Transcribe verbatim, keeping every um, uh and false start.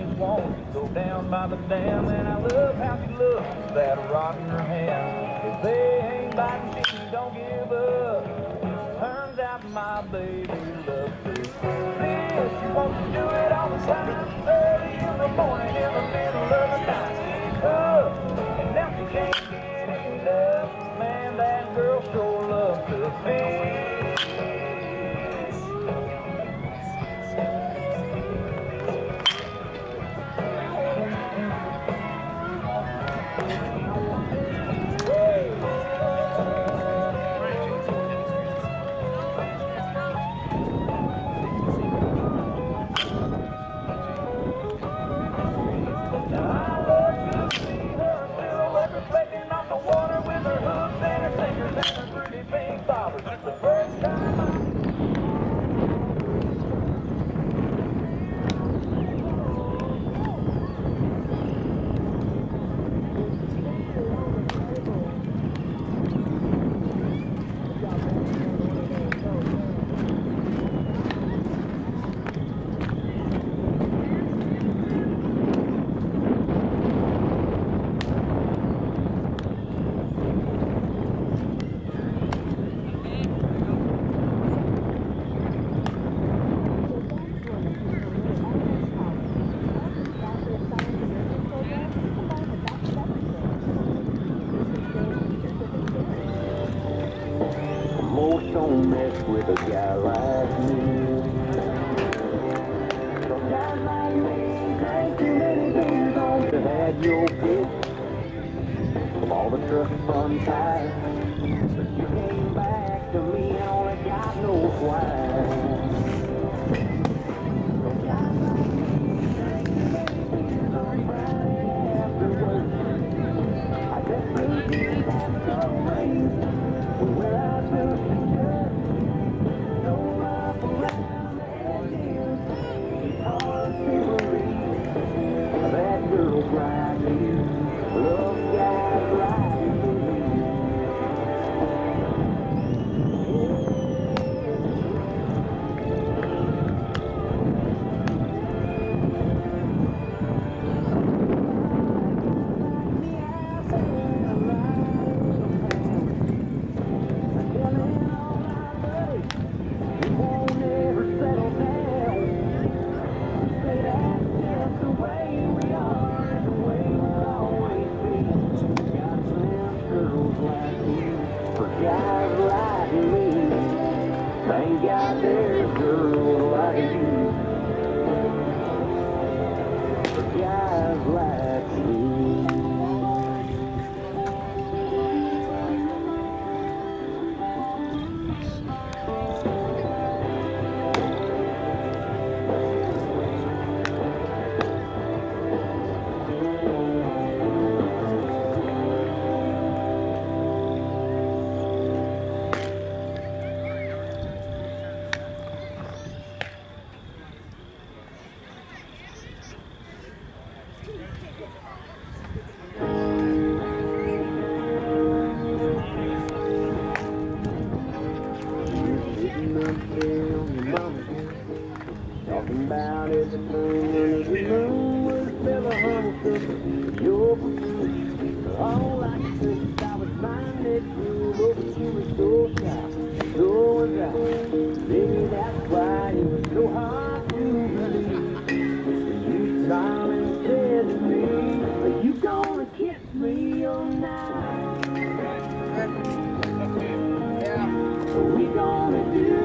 won't go down by the dam, and I love how she looks with that rock in her hand. If they ain't biting, she don't give up. Turns out my baby loves to fish. She wants to do it all the time, early in the morning, in the middle of the night. She's up, and now she can't get enough. Man, that girl sure loves to fish. Don't mess with a guy like me. Some guys like me drink too many beers on to have your bitch from all the truck fun times. But you came back to me and only God knows why. Some guys like me drink too many beers on Friday after work. I just need you to have some rain when we're out to thank God there's a girl like you, for guys like me. Talking about everything as we move with a feather humble your all I could think is I was finding it through over you were so shy, so was I. Maybe that's why it was so hard to believe. You smiled and said to me, are you gonna kiss me all night? Are we gonna do